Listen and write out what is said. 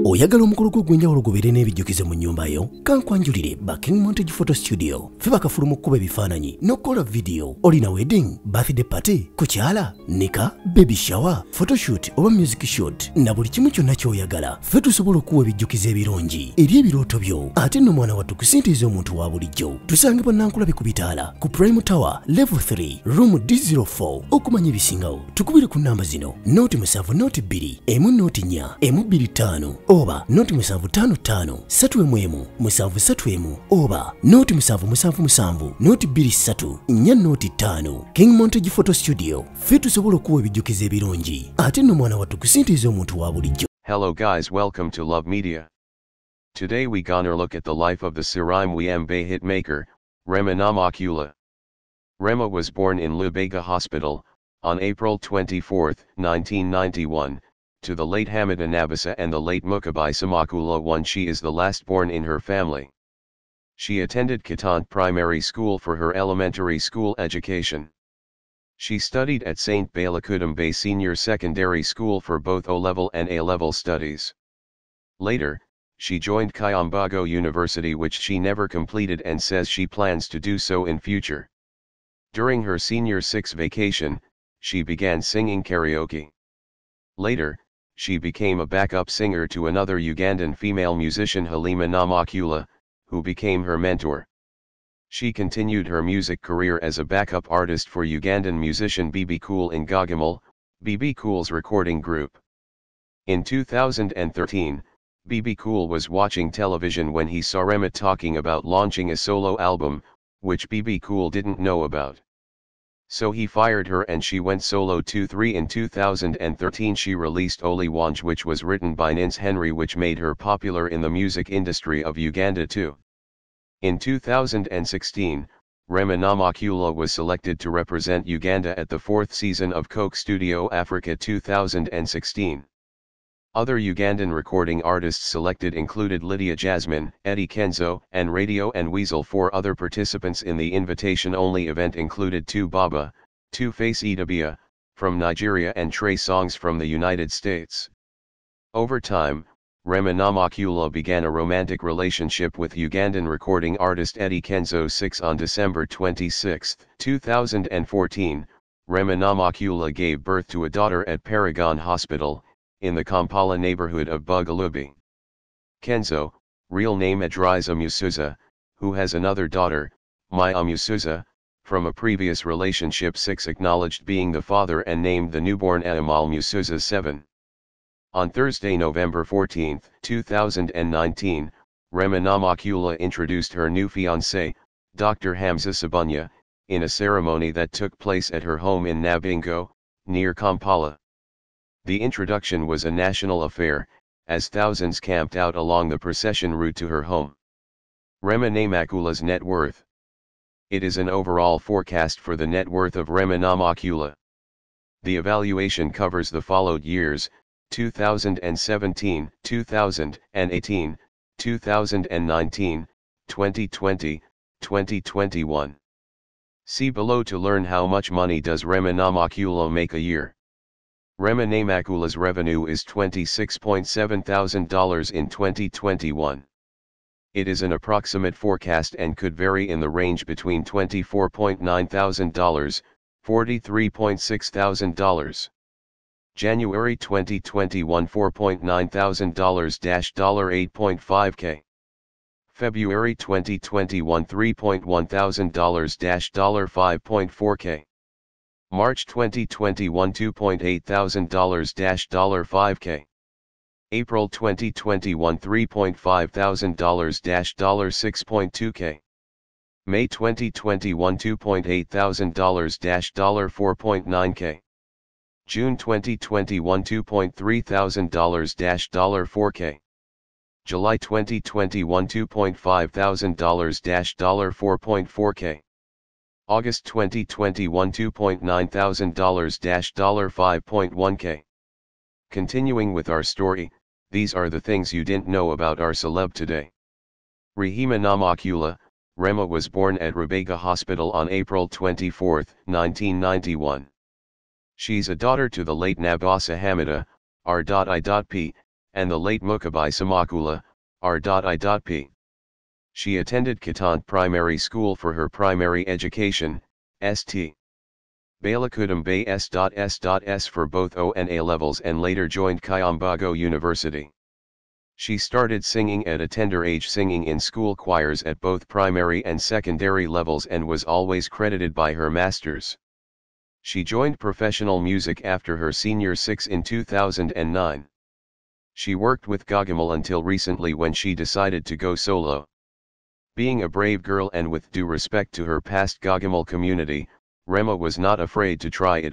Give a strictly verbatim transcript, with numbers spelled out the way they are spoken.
Oyagala omukolo gw'ogwenjawulo gubeere n'ebijjukize mu nnyumba yo? Kankwanjulire ba King Montage Photo Studio. Ffe bakafuluma okukuba ebifaananyi n'okukola video. Olina wedding, birthday party, kukyala, nika, baby shower, photoshoot oba music shoot na buli kimu kyonna ky'oyagala. Ffe tusobola okuwa ebijjukize ebirungi eri ebirooto byo. Ate nno mwana wattu kusintiiza omuntu wa bulijjo. Tusange Bannankulabe ku Bitaala ku Prime Tower Level three Room D zero four. Okumanya ebisingawo tukubire ku nnamba zino noti musanvu noti bbiri emu noti nnya emu bbiri ttaano oba noti musanvu ttaano ttaano ssatu emu emu musanvu ssatu emu oba noti musanvu musanvu musanvu noti bbiri ssatu nnya noti ttaano. King Montage Photo Studio. Ffe tusobola okuwa ebijjukize ebirungi ate nno mwana wattu kusintiiza omuntu wa bulijjo. Hello guys, welcome to Love Media. Today we gonna look at the life of the Sirai Mwembe hitmaker, Rema Namakula. Rema was born in Lubega Hospital, on April twenty-fourth, nineteen ninety-one, to the late Hamida Nabisa and the late Mukabai Samakula one. She is the last born in her family. She attended Kitant Primary School for her elementary school education. She studied at Saint Balakudumbe Senior Secondary School for both O-level and A-level studies. Later, she joined Kyambago University, which she never completed and says she plans to do so in future. During her senior six vacation, she began singing karaoke. Later, she became a backup singer to another Ugandan female musician, Halima Namakula, who became her mentor. She continued her music career as a backup artist for Ugandan musician B B Cool in Gagamal, B B Cool's recording group. In two thousand thirteen, B B Cool was watching television when he saw Rema talking about launching a solo album, which B B Cool didn't know about. So he fired her and she went solo two three. In two thousand thirteen she released Oli Wanj, which was written by Nins Henry, which made her popular in the music industry of Uganda too. In two thousand sixteen, Rema Namakula was selected to represent Uganda at the fourth season of Coke Studio Africa two thousand sixteen. Other Ugandan recording artists selected included Lydia Jasmine, Eddie Kenzo, and Radio and Weasel. Four other participants in the invitation-only event included Two Baba, Two-Face Idabia, from Nigeria, and Trey Songs from the United States. Over time, Rema Namakula began a romantic relationship with Ugandan recording artist Eddie Kenzo. six On December twenty-sixth, two thousand fourteen, Rema Namakula gave birth to a daughter at Paragon Hospital, in the Kampala neighborhood of Bugalubi. Kenzo, real name Adriza Musuza, who has another daughter, Maya Musuza, from a previous relationship. Six Acknowledged being the father and named the newborn Amal Musuza. seven On Thursday, November fourteenth, two thousand nineteen, Rema Namakula introduced her new fiancé, Doctor Hamza Sabunya, in a ceremony that took place at her home in Nabingo, near Kampala. The introduction was a national affair, as thousands camped out along the procession route to her home. Rema Namakula's net worth. It is an overall forecast for the net worth of Rema Namakula. The evaluation covers the followed years: two thousand seventeen, two thousand eighteen, two thousand nineteen, twenty twenty, twenty twenty-one. See below to learn how much money does Rema Namakula make a year. Rema Namakula's revenue is twenty-six point seven thousand dollars in twenty twenty-one. It is an approximate forecast and could vary in the range between twenty-four point nine thousand dollars, forty-three point six thousand dollars. January twenty twenty-one, four point nine thousand dollars, eight point five K. February twenty twenty-one, three point one thousand dollars, five point four K. March twenty twenty-one, two point eight thousand dollars, five K. April twenty twenty-one, three point five thousand dollars, six point two K. May twenty twenty-one, two point eight thousand dollars, four point nine K. June twenty twenty-one, two point three thousand dollars, four K. July twenty twenty-one, two point five thousand dollars, four point four K. August twenty twenty-one, two point nine thousand dollars, five point one K. Continuing with our story, these are the things you didn't know about our celeb today. Rehema Namakula. Rema was born at Rubega Hospital on April twenty-fourth, nineteen ninety-one. She's a daughter to the late Nabasa Hamida, R I P, and the late Mukabai Samakula, R I P. She attended Kitant Primary School for her primary education, St. Balakudam Bay S S S for both O and A levels and later joined Kyambago University. She started singing at a tender age, singing in school choirs at both primary and secondary levels, and was always credited by her masters. She joined professional music after her senior six in two thousand nine. She worked with Gagamal until recently when she decided to go solo. Being a brave girl and with due respect to her past Gagamal community, Rema was not afraid to try it